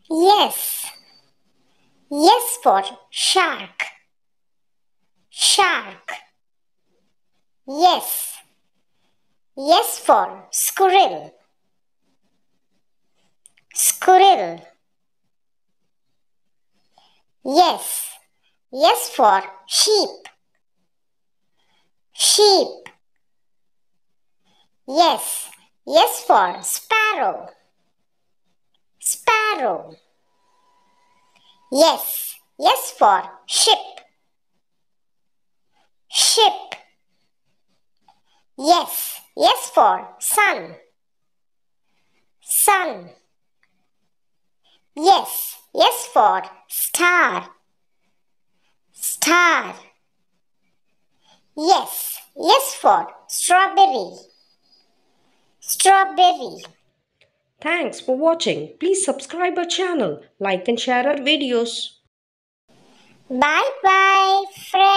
Yes. Yes for shark. Shark. Yes. Yes for squirrel. Squirrel. Yes. Yes for sheep. Sheep. Yes. Yes for sparrow. Sparrow. Yes. Yes for ship. Ship. Yes. Yes for sun. Sun. Yes. Yes for star. Star. Yes. Yes for strawberry. Strawberry. Thanks for watching. Please subscribe our channel, like and share our videos. Bye bye, friends.